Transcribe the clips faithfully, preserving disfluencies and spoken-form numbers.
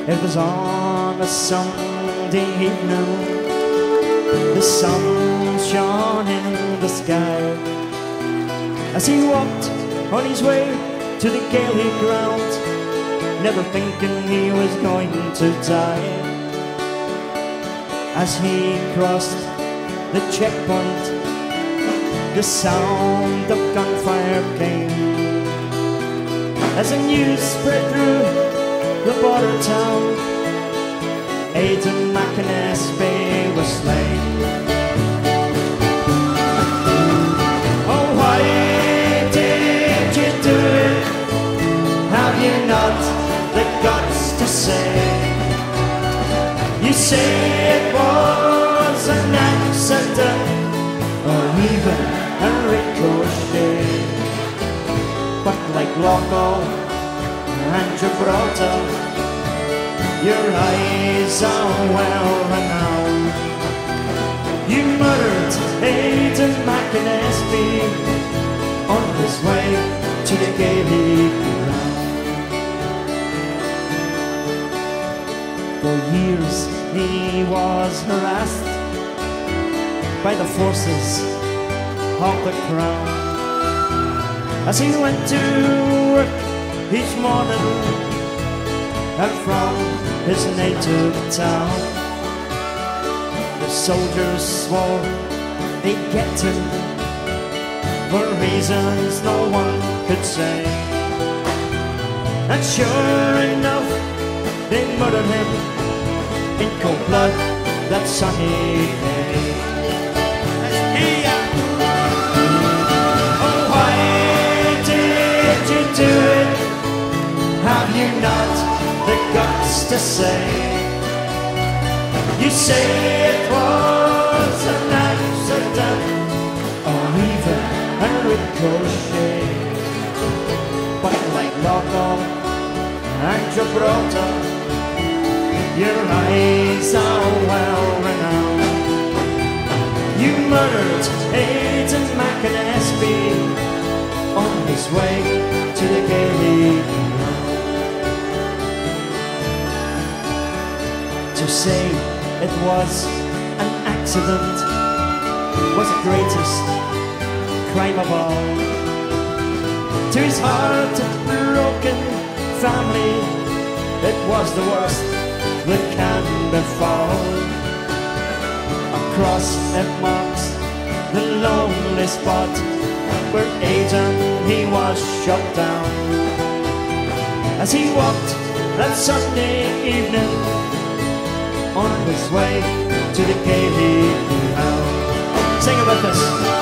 It was on a Sunday evening. The sun shone in the sky as he walked on his way to the Gaelic ground, never thinking he was going to die. As he crossed the checkpoint, the sound of gunfire came. As the news spread through the border town, Aidan McAnespie was slain. Oh, why did you do it? Have you not the guts to say? You say it was an accident or even a ricochet, but like Loco and Gibraltar, your eyes are well renowned. You murdered Aidan McAnespie on his way to the Gaelic ground. For years he was harassed by the forces of the crown. As he went to work each morning and from his native town, the soldiers swore they'd get him for reasons no one could say. And sure enough, they murdered him in cold blood that sunny day. Oh, why did you do it? Have you not the guts to say? You say it was an accident or even a ricochet, but like Loco and Gibraltar, your eyes are well renowned. You murdered Aidan McAnespie on his way to the Gaelic ground. To say it was an accident was the greatest crime of all. To his heart-broken family, it was the worst that can befall. Across it marks the lonely spot where Aidan he was shot down. As he walked that Sunday evening on his way to the Gaelic ground. Sing it with us.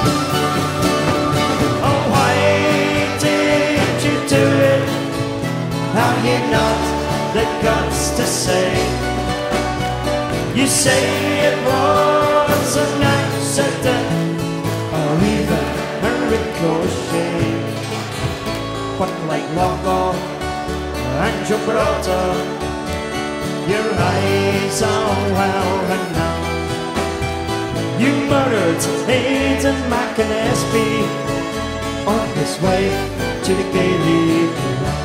Oh, why did you do it? Have you not the guts to say? You say it was an accident or even a ricochet, but like Loco and Gibraltar, your eyes are well renowned. You murdered Aidan McAnespie on his way to the Gaelic ground.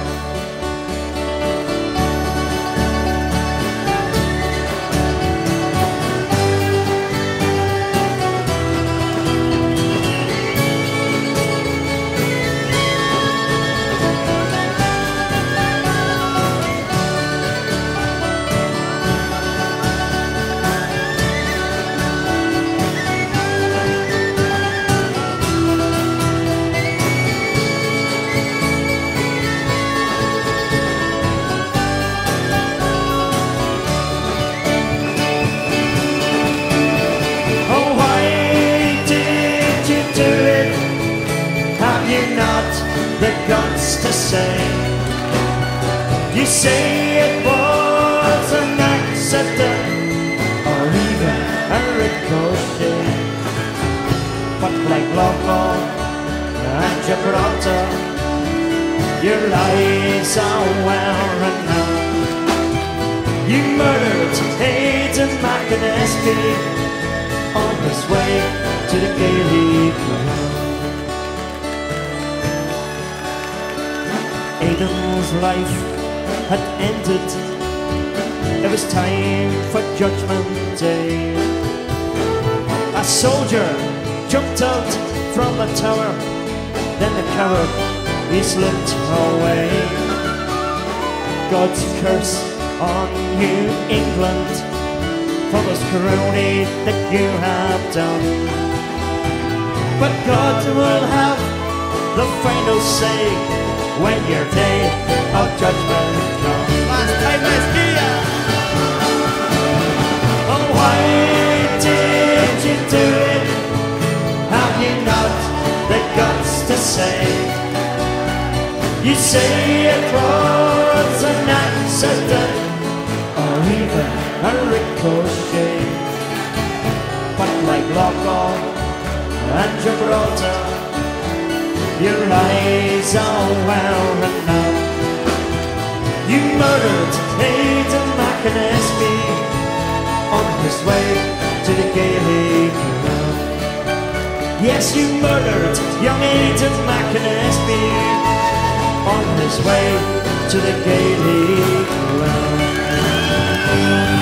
The guts to say, you say it was an accident or even a ricochet, but like Loco and Gibraltar, your lies are well renowned. You murdered Aidan McAnespie on his way to the Gaelic ground. Aidan's life had ended it was time for Judgment Day. A soldier jumped out from the tower, then the coward, he slipped away. God's curse on you, England, for those cruelty that you have done. But God will have the final say when your day of judgment comes. Last time, last year. Oh, why did you do it? Have you not the guts to say? You say it was an accident or even a ricochet, but like Lockall and Gibraltar, your lies are well enough. You murdered Aidan McAnespie on his way to the Gaelic ground. Yes, you murdered young Aidan McAnespie on his way to the Gaelic ground.